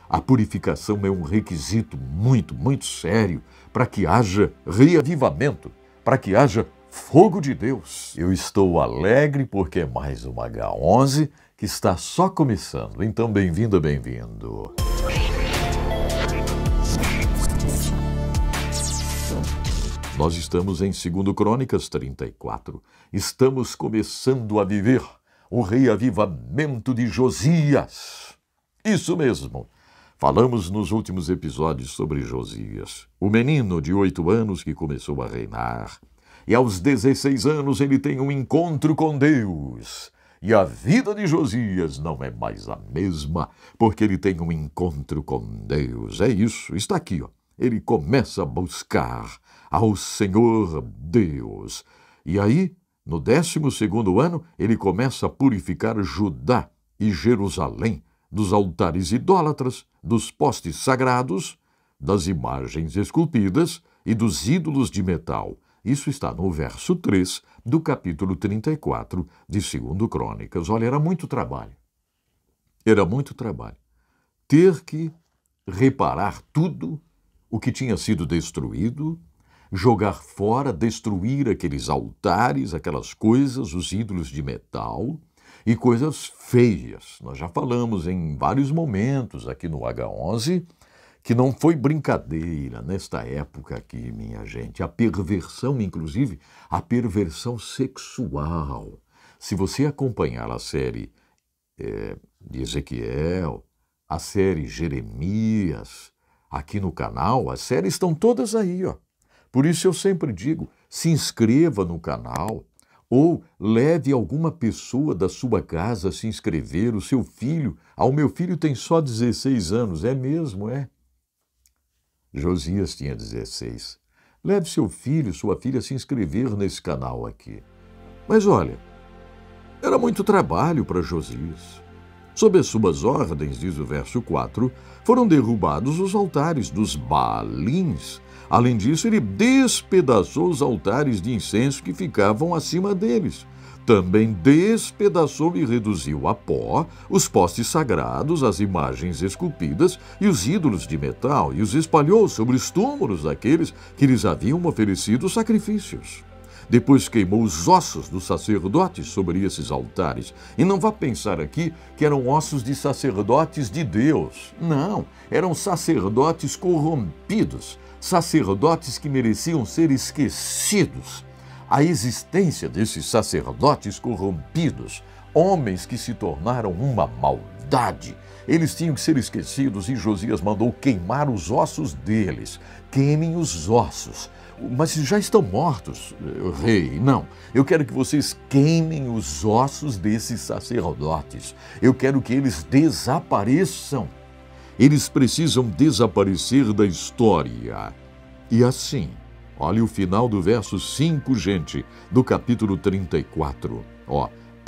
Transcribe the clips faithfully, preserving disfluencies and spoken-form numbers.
A purificação é um requisito muito, muito sério para que haja reavivamento, para que haja fogo de Deus. Eu estou alegre porque é mais uma H onze que está só começando. Então, bem-vindo, bem-vindo. Nós estamos em Segundo Crônicas trinta e quatro. Estamos começando a viver o reavivamento de Josias. Isso mesmo. Falamos nos últimos episódios sobre Josias, o menino de oito anos que começou a reinar. E aos dezesseis anos ele tem um encontro com Deus. E a vida de Josias não é mais a mesma, porque ele tem um encontro com Deus. É isso, está aqui, ó. Ele começa a buscar ao Senhor Deus. E aí, no décimo segundo ano, ele começa a purificar Judá e Jerusalém dos altares idólatras, dos postes sagrados, das imagens esculpidas e dos ídolos de metal. Isso está no verso três do capítulo trinta e quatro de Segundo Crônicas. Olha, era muito trabalho. Era muito trabalho. Ter que reparar tudo o que tinha sido destruído, jogar fora, destruir aqueles altares, aquelas coisas, os ídolos de metal e coisas feias. Nós já falamos em vários momentos aqui no H onze que não foi brincadeira nesta época aqui, minha gente. A perversão, inclusive, a perversão sexual. Se você acompanhar a série é, de Ezequiel, a série Jeremias, aqui no canal, as séries estão todas aí, ó. Por isso eu sempre digo, se inscreva no canal ou leve alguma pessoa da sua casa a se inscrever, o seu filho. Ah, o meu filho tem só dezesseis anos, é mesmo, é? Josias tinha dezesseis. Leve seu filho, sua filha a se inscrever nesse canal aqui. Mas olha, era muito trabalho para Josias. Sob as suas ordens, diz o verso quatro, foram derrubados os altares dos Baalins. Além disso, ele despedaçou os altares de incenso que ficavam acima deles. Também despedaçou e reduziu a pó os postes sagrados, as imagens esculpidas e os ídolos de metal, e os espalhou sobre os túmulos daqueles que lhes haviam oferecido sacrifícios. Depois queimou os ossos dos sacerdotes sobre esses altares. E não vá pensar aqui que eram ossos de sacerdotes de Deus. Não, eram sacerdotes corrompidos, sacerdotes que mereciam ser esquecidos. A existência desses sacerdotes corrompidos, homens que se tornaram uma maldade, eles tinham que ser esquecidos e Josias mandou queimar os ossos deles. Queimem os ossos. Mas já estão mortos, rei. Não, eu quero que vocês queimem os ossos desses sacerdotes. Eu quero que eles desapareçam. Eles precisam desaparecer da história. E assim, olha o final do verso cinco, gente, do capítulo trinta e quatro. Ó,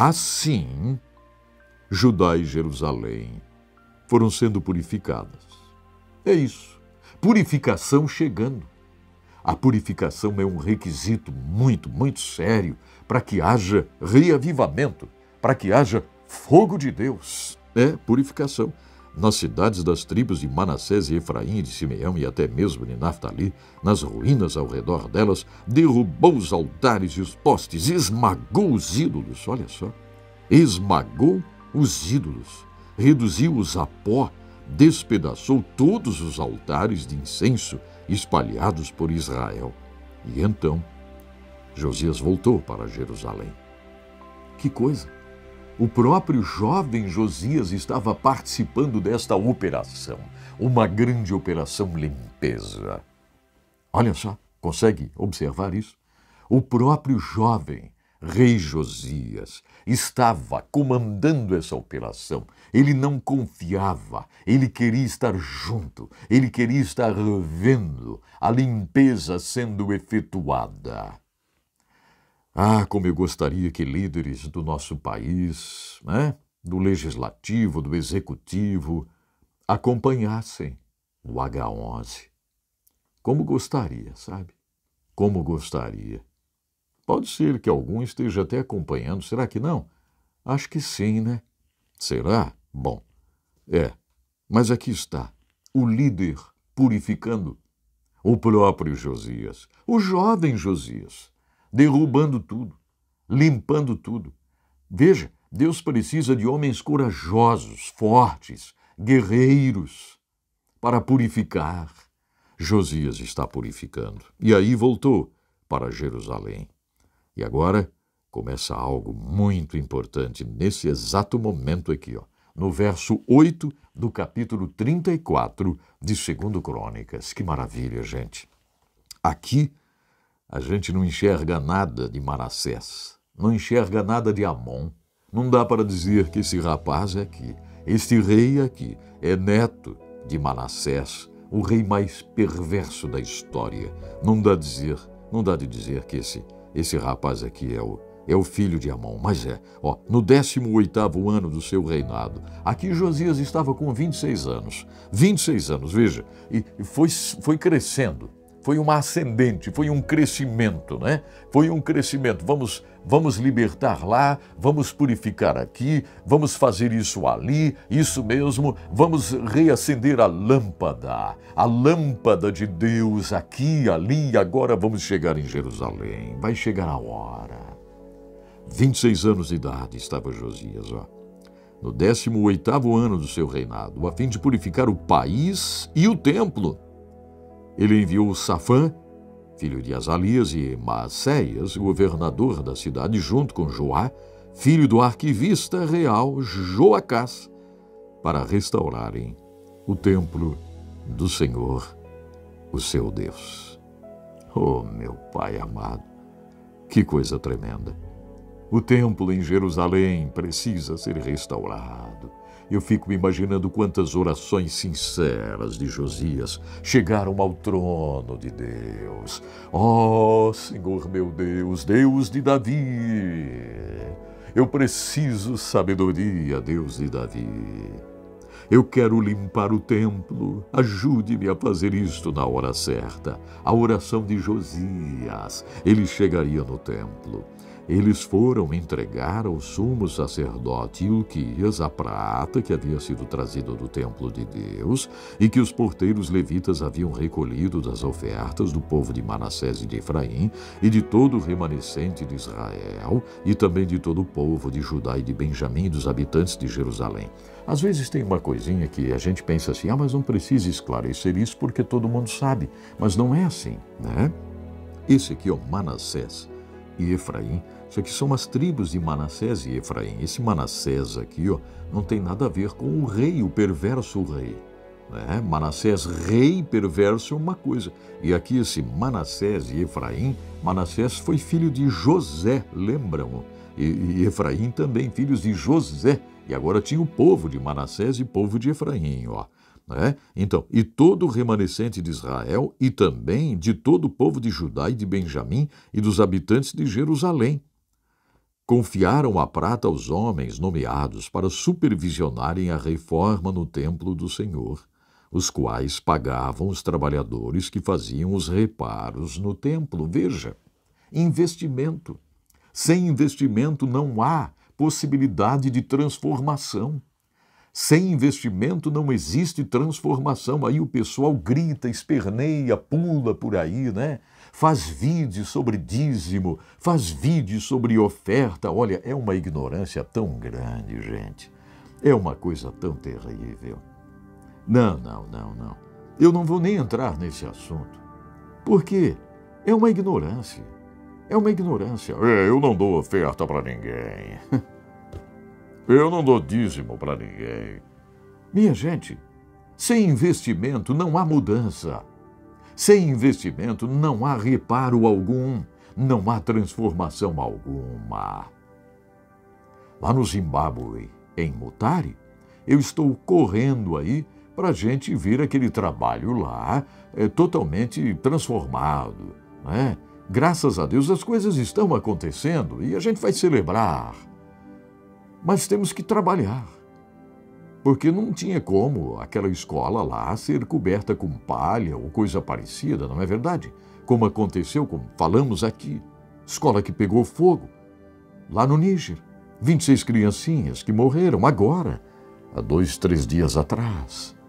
assim, Judá e Jerusalém foram sendo purificadas. É isso, purificação chegando. A purificação é um requisito muito, muito sério para que haja reavivamento, para que haja fogo de Deus. É, purificação. Nas cidades das tribos de Manassés e Efraim, de Simeão e até mesmo de Naftali, nas ruínas ao redor delas, derrubou os altares e os postes, esmagou os ídolos, olha só, esmagou os ídolos, reduziu-os a pó, despedaçou todos os altares de incenso espalhados por Israel. E então, Josias voltou para Jerusalém. Que coisa! O próprio jovem Josias estava participando desta operação, uma grande operação limpeza. Olha só, consegue observar isso? O próprio jovem rei Josias estava comandando essa operação. Ele não confiava, ele queria estar junto, ele queria estar vendo a limpeza sendo efetuada. Ah, como eu gostaria que líderes do nosso país, né, do legislativo, do executivo, acompanhassem o H onze. Como gostaria, sabe? Como gostaria. Pode ser que algum esteja até acompanhando, será que não? Acho que sim, né? Será? Bom, é. Mas aqui está, o líder purificando o próprio Josias, o jovem Josias, derrubando tudo, limpando tudo. Veja, Deus precisa de homens corajosos, fortes, guerreiros, para purificar. Josias está purificando. E aí voltou para Jerusalém. E agora começa algo muito importante nesse exato momento aqui, ó, no verso oito do capítulo trinta e quatro de Segundo Crônicas. Que maravilha, gente. Aqui a gente não enxerga nada de Manassés, não enxerga nada de Amon. Não dá para dizer que esse rapaz é aqui, este rei aqui, é neto de Manassés, o rei mais perverso da história. Não dá dizer, não dá de dizer que esse, esse rapaz aqui é o, é o filho de Amon, mas é. Ó, no décimo oitavo ano do seu reinado, aqui Josias estava com vinte e seis anos. vinte e seis anos, veja, e foi, foi crescendo. Foi uma ascendente, foi um crescimento, né? Foi um crescimento. Vamos, vamos libertar lá, vamos purificar aqui, vamos fazer isso ali, isso mesmo, vamos reacender a lâmpada, a lâmpada de Deus aqui, ali, agora vamos chegar em Jerusalém. Vai chegar a hora. vinte e seis anos de idade estava Josias, ó, no décimo oitavo ano do seu reinado, a fim de purificar o país e o templo. Ele enviou Safã, filho de Azalias, e Maacéias, governador da cidade, junto com Joá, filho do arquivista real Joacás, para restaurarem o templo do Senhor, o seu Deus. Oh, meu Pai amado, que coisa tremenda! O templo em Jerusalém precisa ser restaurado. Eu fico me imaginando quantas orações sinceras de Josias chegaram ao trono de Deus. Ó, Senhor meu Deus, Deus de Davi, eu preciso sabedoria, Deus de Davi. Eu quero limpar o templo, ajude-me a fazer isto na hora certa. A oração de Josias, ele chegaria no templo. Eles foram entregar ao sumo sacerdote Ilquias a prata que havia sido trazida do templo de Deus e que os porteiros levitas haviam recolhido das ofertas do povo de Manassés e de Efraim e de todo o remanescente de Israel e também de todo o povo de Judá e de Benjamim e dos habitantes de Jerusalém. Às vezes tem uma coisinha que a gente pensa assim, ah, mas não precisa esclarecer isso porque todo mundo sabe. Mas não é assim, né? Esse aqui, ó, Manassés e Efraim, isso aqui são as tribos de Manassés e Efraim. Esse Manassés aqui, ó, não tem nada a ver com o rei, o perverso rei. Né? Manassés, rei perverso, é uma coisa. E aqui esse Manassés e Efraim, Manassés foi filho de José, lembram? E, e Efraim também, filhos de José. E agora tinha o povo de Manassés e o povo de Efraim, ó. Né? Então, e todo o remanescente de Israel e também de todo o povo de Judá e de Benjamim e dos habitantes de Jerusalém. Confiaram a prata aos homens nomeados para supervisionarem a reforma no templo do Senhor, os quais pagavam os trabalhadores que faziam os reparos no templo. Veja, investimento. Sem investimento não há possibilidade de transformação. Sem investimento não existe transformação. Aí o pessoal grita, esperneia, pula por aí, né? Faz vídeos sobre dízimo, faz vídeos sobre oferta. Olha, é uma ignorância tão grande, gente. É uma coisa tão terrível. Não, não, não, não. Eu não vou nem entrar nesse assunto. Por quê? É uma ignorância. É uma ignorância. É, eu não dou oferta para ninguém. Eu não dou dízimo para ninguém. Minha gente, sem investimento não há mudança. Sem investimento não há reparo algum, não há transformação alguma. Lá no Zimbábue, em Mutare, eu estou correndo aí para a gente ver aquele trabalho lá é, totalmente transformado. Né? Graças a Deus as coisas estão acontecendo e a gente vai celebrar. Mas temos que trabalhar, porque não tinha como aquela escola lá ser coberta com palha ou coisa parecida, não é verdade? Como aconteceu, como falamos aqui, escola que pegou fogo, lá no Níger, vinte e seis criancinhas que morreram agora, há dois, três dias atrás.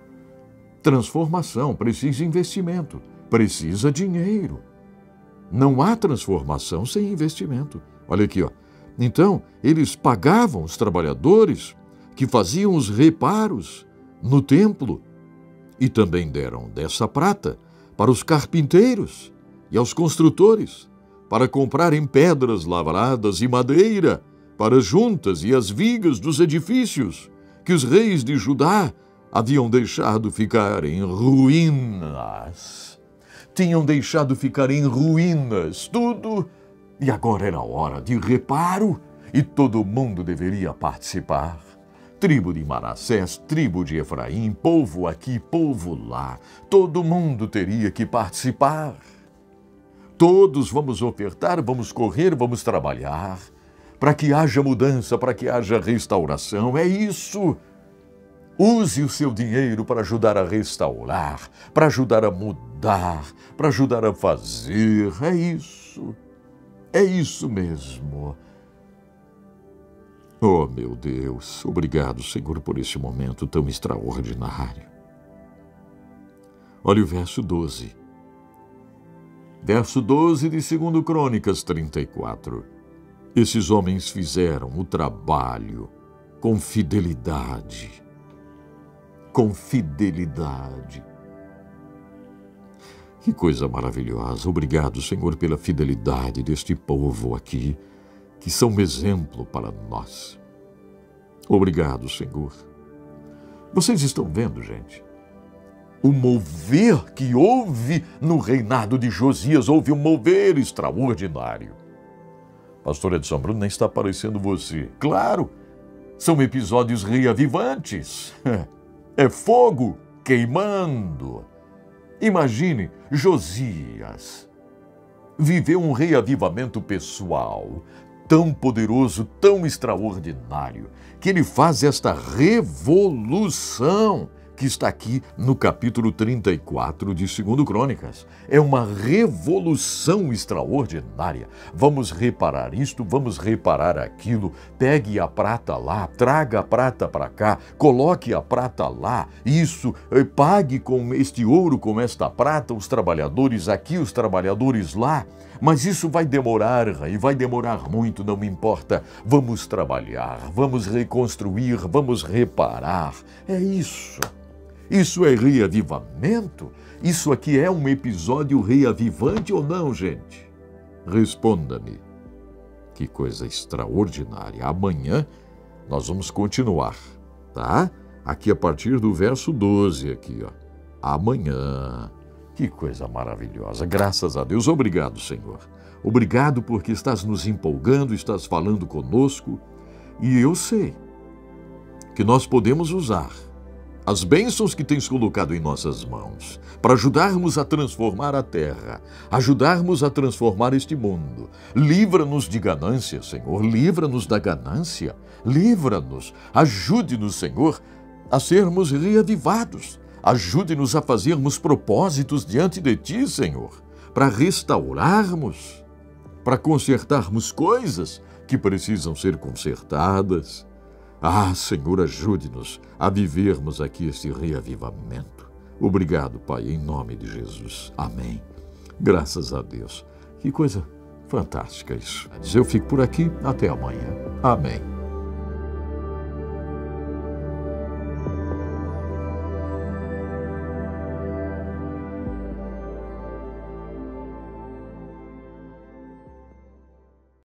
transformação, precisa investimento, precisa dinheiro. Não há transformação sem investimento. Olha aqui, ó. Então, eles pagavam os trabalhadores que faziam os reparos no templo e também deram dessa prata para os carpinteiros e aos construtores, para comprarem pedras lavradas e madeira para as juntas e as vigas dos edifícios que os reis de Judá haviam deixado ficar em ruínas. Tinham deixado ficar em ruínas tudo, e agora era hora de reparo e todo mundo deveria participar. Tribo de Manassés, tribo de Efraim, povo aqui, povo lá, todo mundo teria que participar. Todos vamos ofertar, vamos correr, vamos trabalhar, para que haja mudança, para que haja restauração. É isso. Use o seu dinheiro para ajudar a restaurar, para ajudar a mudar, para ajudar a fazer. É isso. É isso mesmo. Oh, meu Deus, obrigado, Senhor, por esse momento tão extraordinário. Olha o verso doze. Verso doze de Segundo Crônicas trinta e quatro. Esses homens fizeram o trabalho com fidelidade. Com fidelidade. Que coisa maravilhosa. Obrigado, Senhor, pela fidelidade deste povo aqui, que são um exemplo para nós. Obrigado, Senhor. Vocês estão vendo, gente? O mover que houve no reinado de Josias, houve um mover extraordinário. Pastor Edson Bruno, nem está parecendo você. Claro, são episódios reavivantes. É fogo queimando. Imagine, Josias viveu um reavivamento pessoal tão poderoso, tão extraordinário, que ele faz esta revolução que está aqui no capítulo trinta e quatro de Segundo Crônicas. É uma revolução extraordinária. Vamos reparar isto, vamos reparar aquilo. Pegue a prata lá, traga a prata para cá, coloque a prata lá. Isso, pague com este ouro, com esta prata, os trabalhadores aqui, os trabalhadores lá. Mas isso vai demorar, e vai demorar muito, não me importa. Vamos trabalhar, vamos reconstruir, vamos reparar. É isso. Isso é reavivamento? Isso aqui é um episódio reavivante ou não, gente? Responda-me. Que coisa extraordinária. Amanhã nós vamos continuar, tá? Aqui a partir do verso doze, aqui, ó. Amanhã. Que coisa maravilhosa. Graças a Deus. Obrigado, Senhor. Obrigado porque estás nos empolgando, estás falando conosco. E eu sei que nós podemos usar as bênçãos que tens colocado em nossas mãos, para ajudarmos a transformar a terra, ajudarmos a transformar este mundo. Livra-nos de ganância, Senhor, livra-nos da ganância, livra-nos, ajude-nos, Senhor, a sermos reavivados, ajude-nos a fazermos propósitos diante de Ti, Senhor, para restaurarmos, para consertarmos coisas que precisam ser consertadas. Ah, Senhor, ajude-nos a vivermos aqui este reavivamento. Obrigado, Pai, em nome de Jesus. Amém. Graças a Deus. Que coisa fantástica isso. Eu fico por aqui. Até amanhã. Amém.